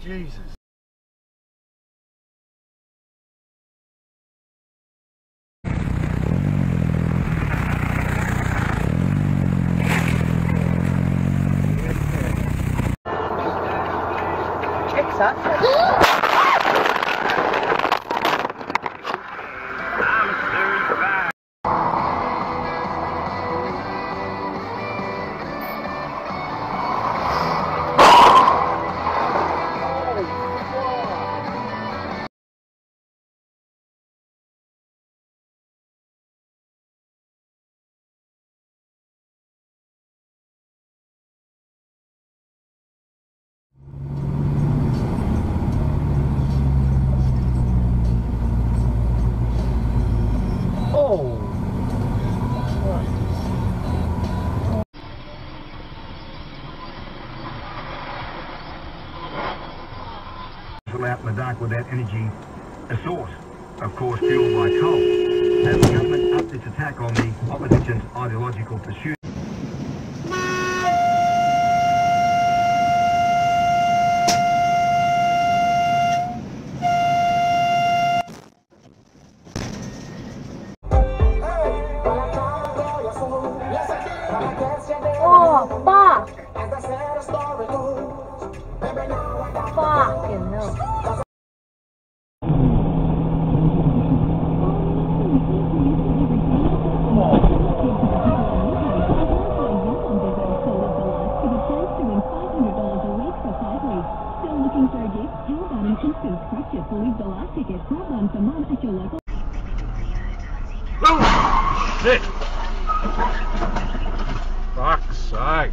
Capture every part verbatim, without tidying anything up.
Jesus. Out in the dark with that energy, a source, of course, fueled by coal. As the government upped its attack on the opposition's ideological pursuit. Oh, fuck! Fucking hell. Oh, shit! Fuck's sake.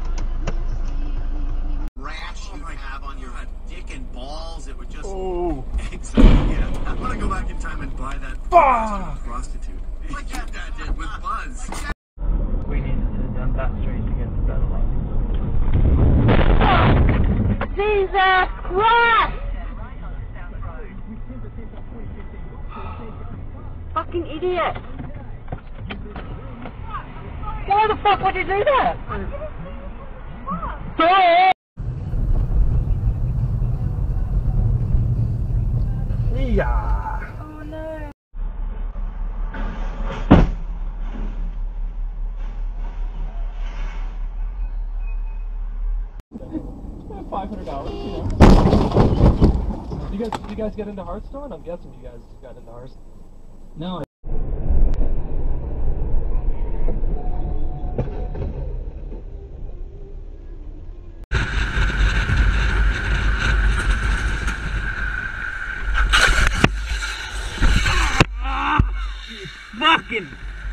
Rash you have on your dick and balls, it would just... Oh. Exactly, yeah. I want to go back in time and buy that Fuck. prostitute. Like that dad did with Buzz. We needed to have done that straight to get the satellite. Jesus Christ! Fucking idiot! Why the fuck would you do that? Yeah. Oh no. Five hundred dollars, you know. You guys, you guys get into Hearthstone? I'm guessing you guys got into Hearthstone. No. Fucking.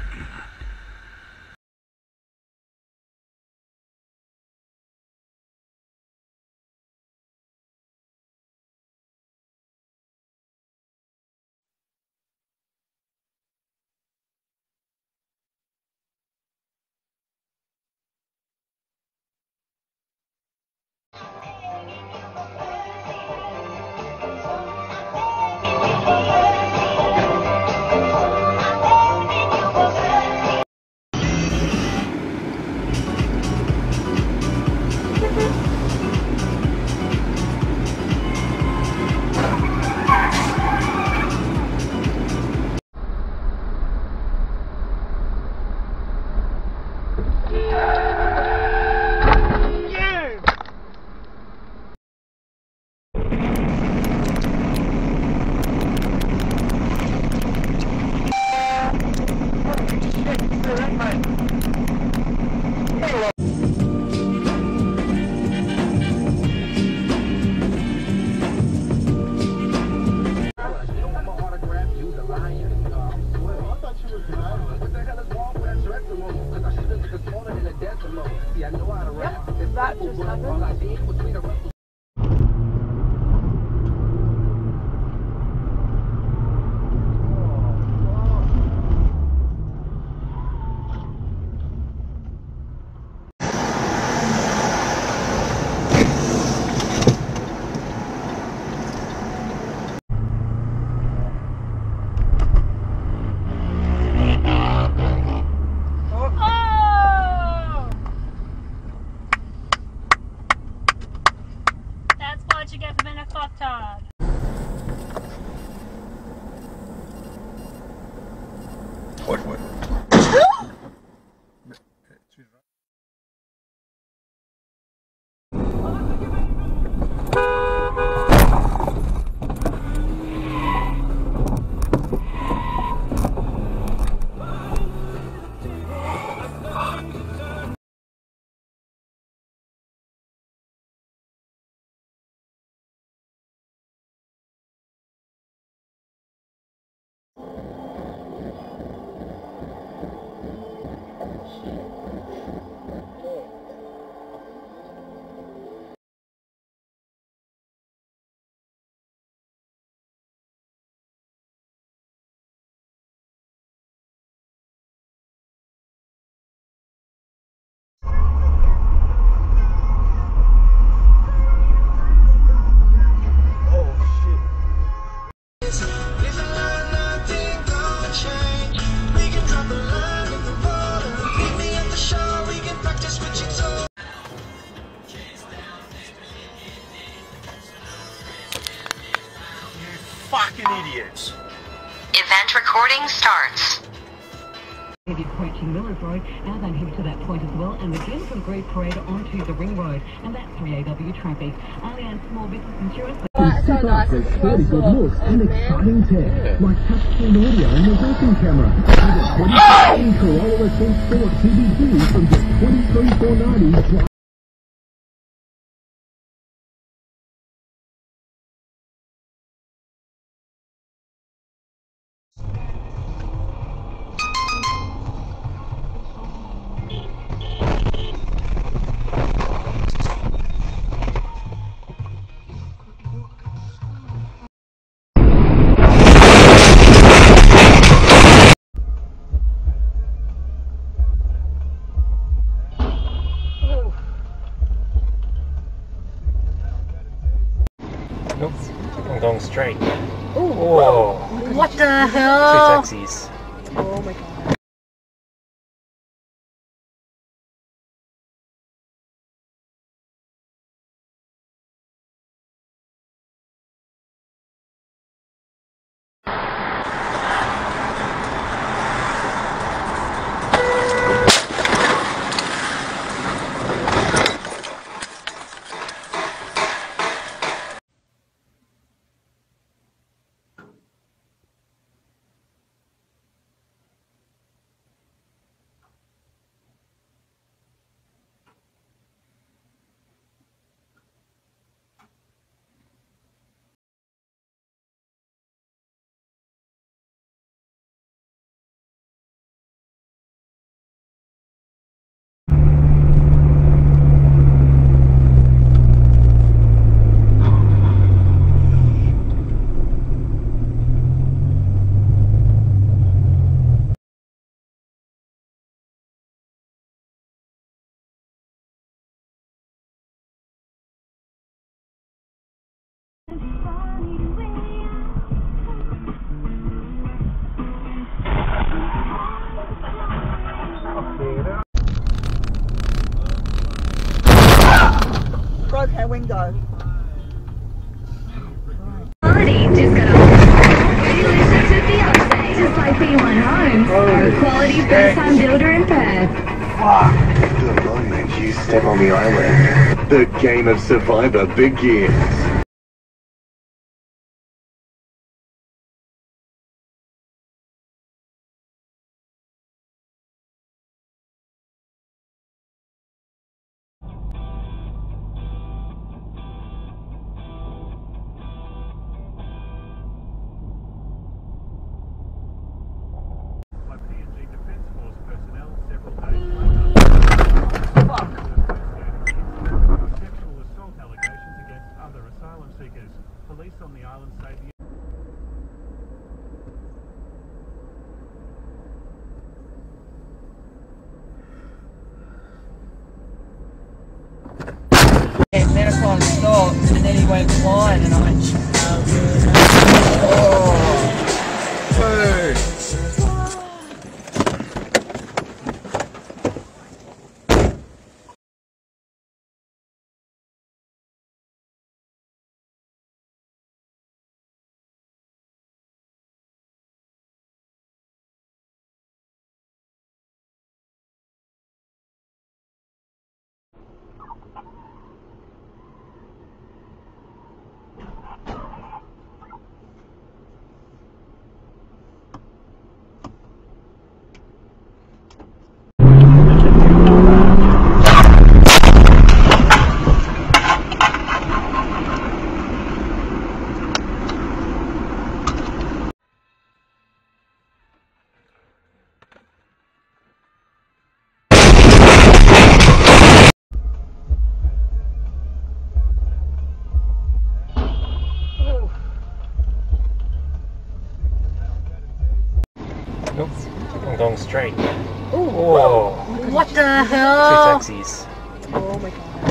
That just happened. bastard. What, what? Fucking idiots. Event recording starts. If you're approaching Millers Road, now then head to that point as well and again from Great Parade onto the Ring Road, and that's three A W traffic. Allianz Small Business Insurance. That's so nice. It's thirty good looks and exciting tech, Yeah. like touchscreen audio and reversing camera. And a twenty fifteen Corolla Ascent Sport C B two from just twenty-three thousand four hundred ninety. Nope. I'm going straight. Ooh. Whoa. What the hell? Two taxis. Oh my god. Broke her window. Quality just got a delicious with the update. Just like B one Homes, a quality first time builder in Perth. The moment you step on the island, the game of Survivor begins. Police on the island say the And then I kind of stopped, and then he went blind, and I went, oh, dude. Nope. I'm going straight. Ooh. Whoa. What the Two hell? taxis. Oh my god.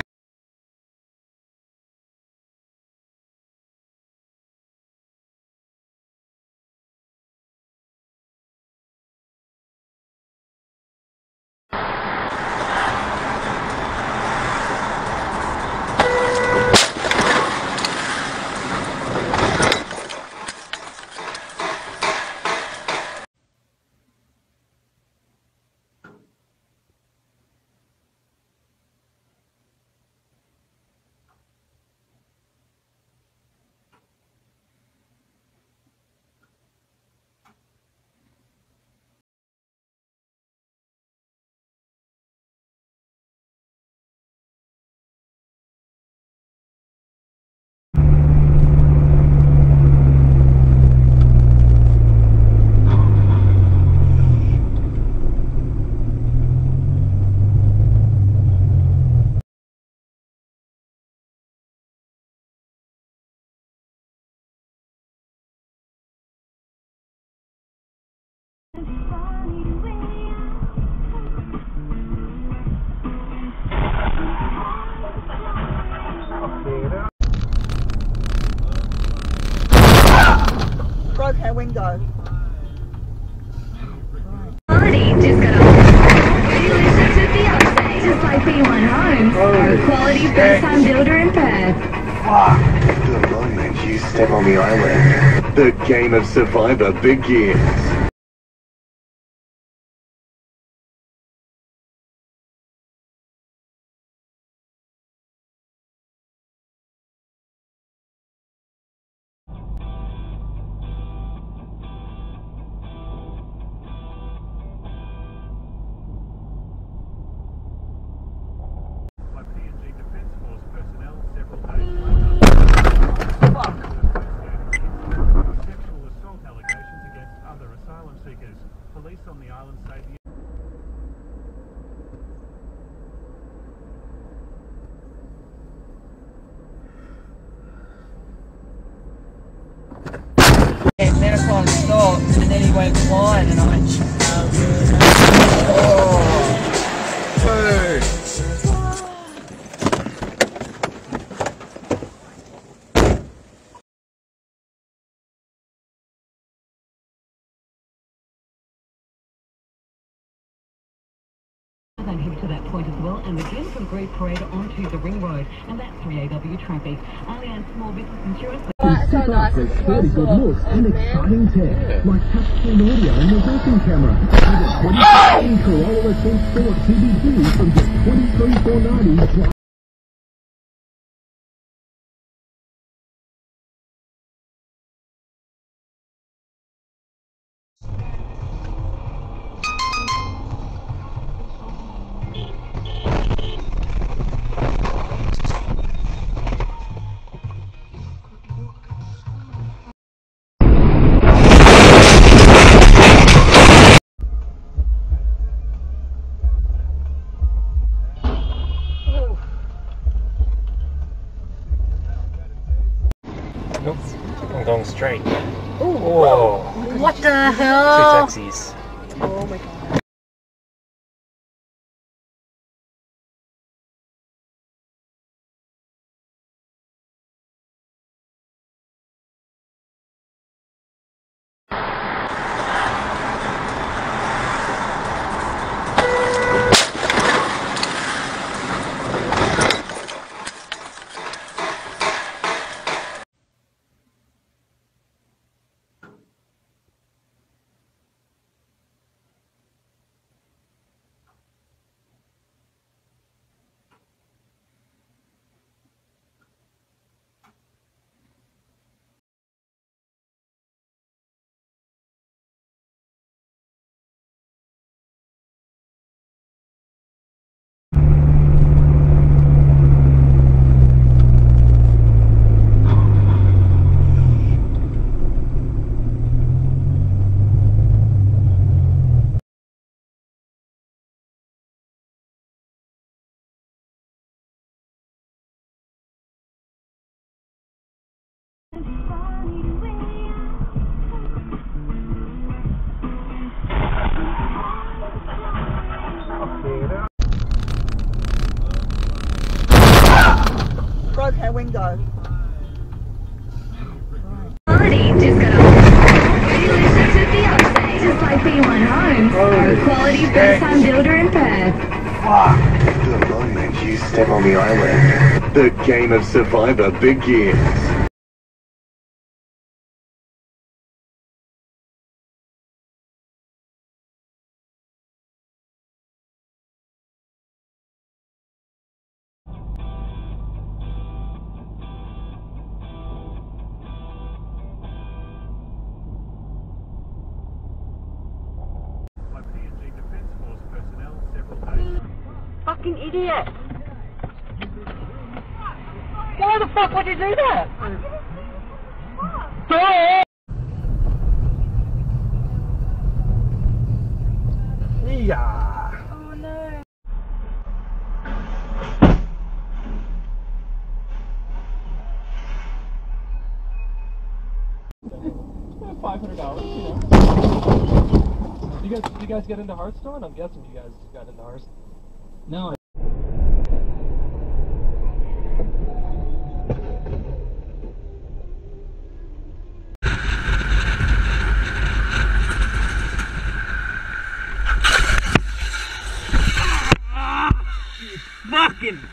Broke her window. Quality just got off. Delicious with Beyonce. Just like B one Homes. Our quality first time builder in Perth. The moment you step on the island, the game of Survivor begins. By P and G Defence Force personnel several days later. Sexual assault allegations against other asylum seekers. Police on the island say the And then I kind of stopped, and then he went flying, and I went, oh, dude. Then headed to that point as well, and again from Great Parade onto the Ring Road, and that's three A W traffic. Allianz Small Business Insurance. That's so nice. With thirty good looks and exciting tech, like touchscreen audio and reversing camera. With a twenty sixteen Corolla Ascent Sport C B two from just twenty-three thousand four hundred ninety. Nope. I'm going straight. Ooh. Whoa. What the Two hell? taxis. Oh my god. Quality just got a relationship fiance, just like B one Homes, a quality first-time builder in Perth. The moment you step on the island, the game of Survivor begins. Fucking idiot! Why the fuck would you do that? Yeah. Oh no. Five hundred dollars, you know. You guys, you guys get into Hearthstone? I'm guessing you guys got into Hearthstone. No. I Fucking.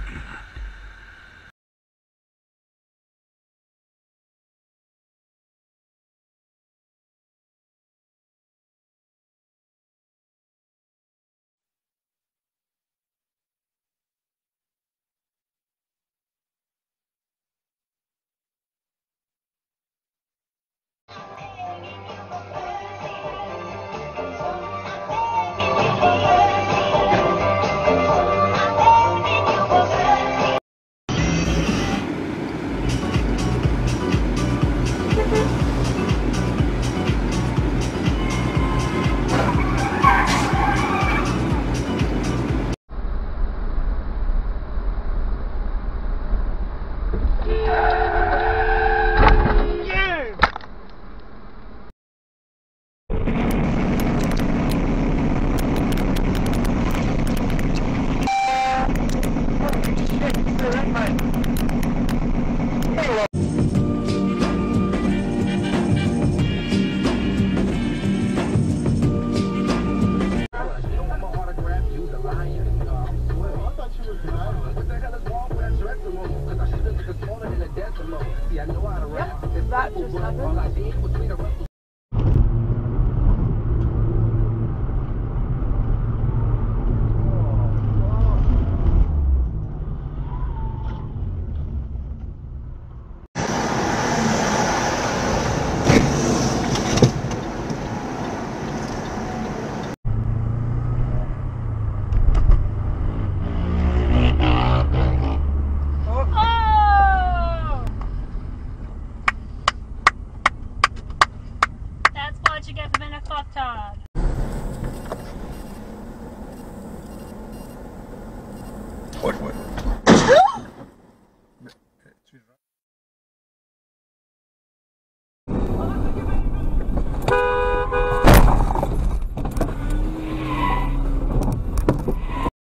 That just happened. What you get for being a fucktard? What, what?